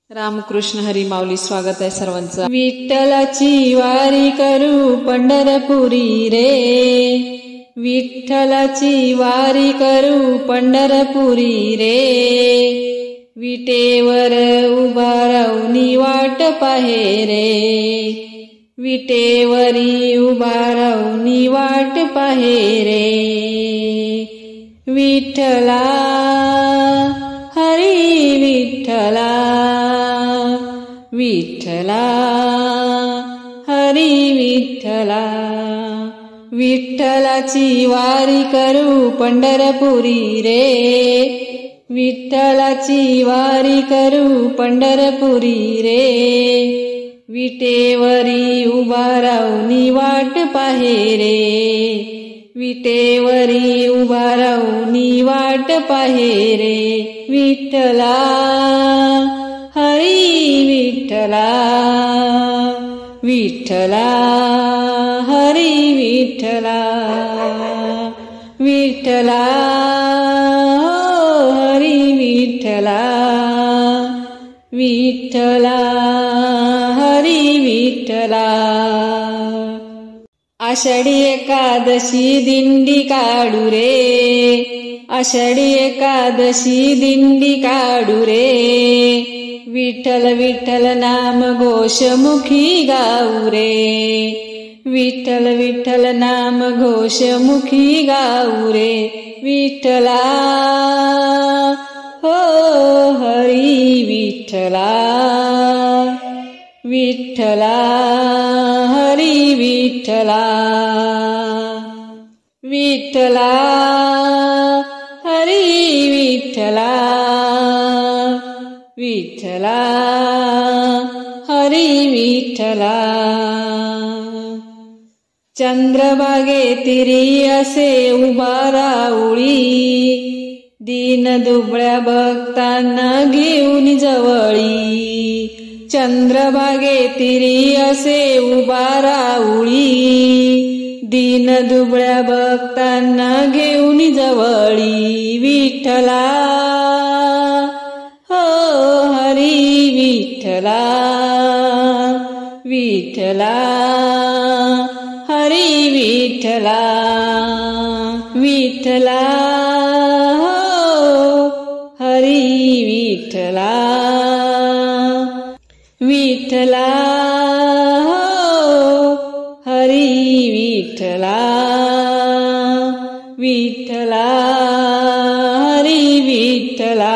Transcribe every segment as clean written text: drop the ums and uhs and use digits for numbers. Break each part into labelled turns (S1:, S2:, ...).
S1: रामकृष्ण हरी माऊली. स्वागत आहे सर्वांचं. विठ्ठलाची वारी करू पंढरपुरी रे, विठ्ठलाची वारी करू पंढरपुरी रे, विटेवर उभा राहुनी वाट पाहे रे, विटेवरी उभा राहुनी वाट पाहे रे, विठ्ठला हरी विठ्ठला, विठ्ठला हरी विठ्ठला, विठ्ठलाची वारी करू पंढरपुरी रे, विठ्ठलाची वारी करू पंढरपुरी रे, विटेवरी उभा राहुनी वाट पाहे रे, विटेवरी उभा राहुनी वाट पाहे रे, विठ्ठला हरी विठ्ठला, विठ्ठला हरी विठ्ठला, विठ्ठला हरी विठ्ठला, विठ्ठला हरी विठ्ठला. आषाढी एकादशी दिंडी काढू रे, आषाढी एकादशी दिंडी काढू रे, विठ्ठल विठ्ठल नाम घोषमुखी गाऊ रे, विठ्ठल विठ्ठल नाम घोषमुखी गाऊ रे, विठ्ठला हो हरी विठ्ठला, विठ्ठला हरी विठ्ठला, विठ्ठला हरी विठ्ठला, विठ्ठला हरी विठ्ठला. चंद्रभागेतिरी असे उभा राहुळी, दीन दुबळ्या भक्तांना घेऊन जवळी, चंद्रभागेतिरी असे उभा राहुळी, दीन दुबळ्या भक्तांना घेऊन जवळी, विठ्ठला हो हरी विठ्ठला, विठ्ठला हरी विठ्ठला, विठ्ठला हो हरी विठ्ठला, विठ्ठला हो हरी विठ्ठला, विठ्ठला हरी विठ्ठला.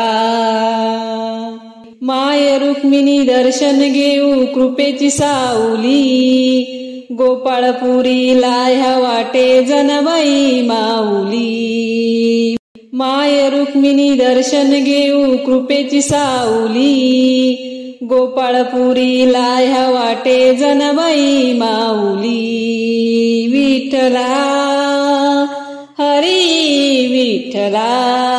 S1: माय रुक्मिणी दर्शन घेऊ कृपेची सावली, गोपाळपुरीला ह्या वाटे जनाबाई माऊली, माय रुक्मिणी दर्शन घेऊ कृपेची सावली, गोपाळपुरीला ह्या वाटे जनाबाई माऊली, विठ्ठला हरी विठ्ठला,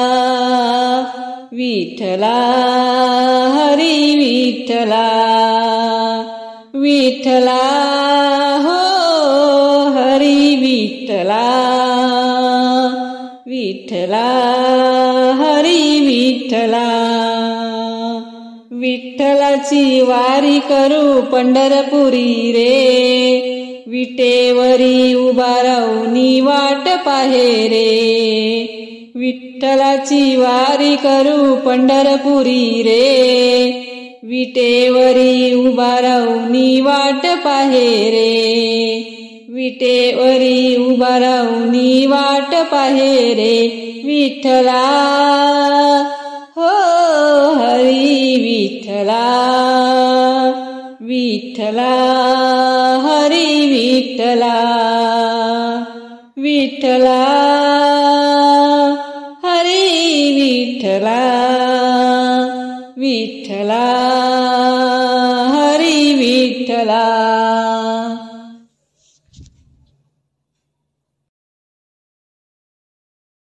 S1: विठ्ठला हरी विठ्ठला, विठ्ठला हो हरी विठ्ठला, विठ्ठला हरी विठ्ठला. विठ्ठलाची वारी करू पंढरपुरी रे, विटेवरी उभा राहुनी वाट पाहे रे, विठ्ठलाची वारी करू पंढरपुरी रे, विटेवरी उभा राहुनी वाट पाहे रे, विटेवरी उभा राहुनी वाट पाहे रे, विठ्ठला हो हरी विठ्ठला, विठ्ठला हरी विठ्ठला, विठ्ठला हरी विठ्ठला, विठ्ठला हरी विठ्ठला.